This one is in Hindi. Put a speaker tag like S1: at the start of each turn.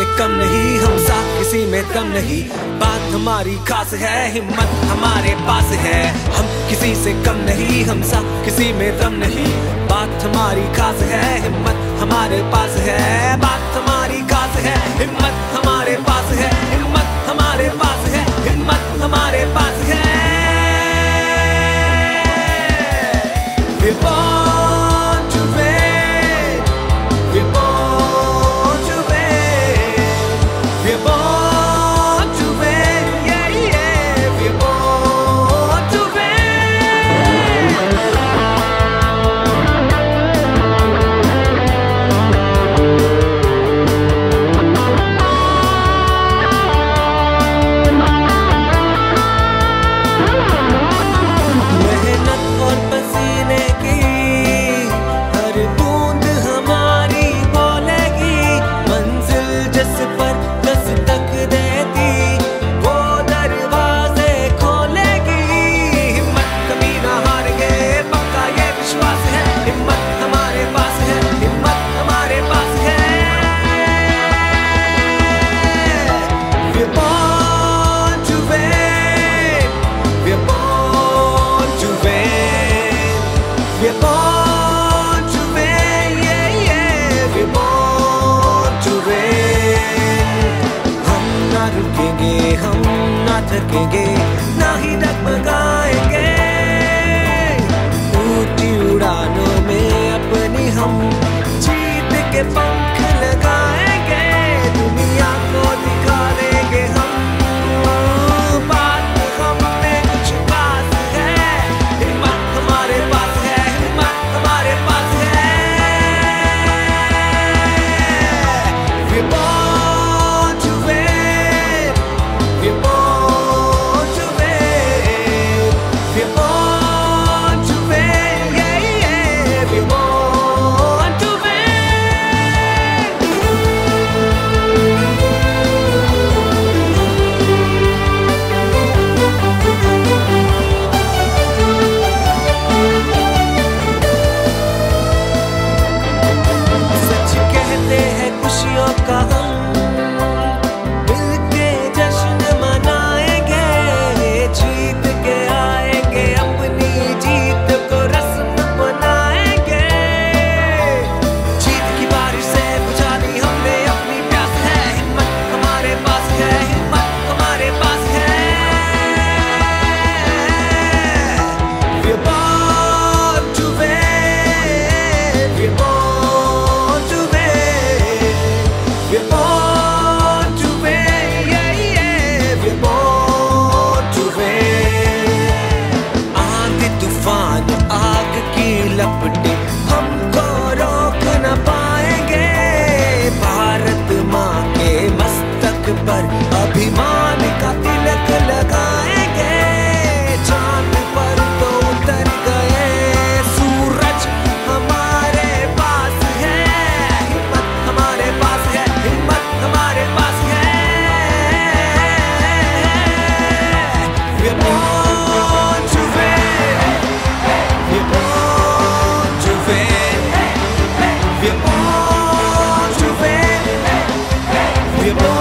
S1: कम नहीं, हम सा किसी में कम नहीं। बात हमारी खास है, हिम्मत हमारे पास है। हम किसी से कम नहीं, हम सा किसी में दम नहीं। बात हमारी खास है, हिम्मत हमारे पास है। बात हमारी खास है, हिम्मत हमारे पास है। हिम्मत हमारे पास है, हिम्मत हमारे पास है। We're born to win. We're born to win. We're born to win. Yeah, yeah. We're born to मेहनत और पसीने की हर बूंद हमारी बोलेगी। मंजिल जिस पर दस्तक देती वो दरवाजे खोलेगी। हिम्मत कभी ना हारेंगे, पक्का ये विश्वास है। हिम्मत हमारे पास है, हिम्मत हमारे पास है। We're born to win. We're born to win. We're born to win. Yeah, yeah. We're born to win. हम ना रुकेंगे, हम ना थकेंगे, ना ही डगमगाएंगे। ऊंची उड़ानों में अपनी हम जीत के पंख लगाएंगे। दुनिया को दिखा देंगे हम, बात हम में कुछ खास है। हिम्मत हमारे पास है, हिम्मत हमारे पास है। We're born to win. We're born to win. We're born to win. Yeah, yeah. We're born to win. सच कहते हैं खुशियों का हम मिलके जश्न मनाएंगे। जीत के आएंगे, अपनी जीत को रस्म बनाएंगे। जीत की बारिश से बुझा दी हमने अपनी प्यास है। हिम्मत हमारे पास है, हिम्मत हमारे पास है। We're born to win. We're born to win. We're born to win. Yeah, yeah. We're born to win. आंधी तूफान आग की लपटें हमको रोक न पाएंगे। भारत माँ के मस्तक पर अभिमान का तिलक लगाएंगे। चांद पर तो उतर गए सूरज हमारे पास है। हिम्मत हमारे पास है, हिम्मत हमारे पास है। We're born to win. We're born to win. We're born to win. We're born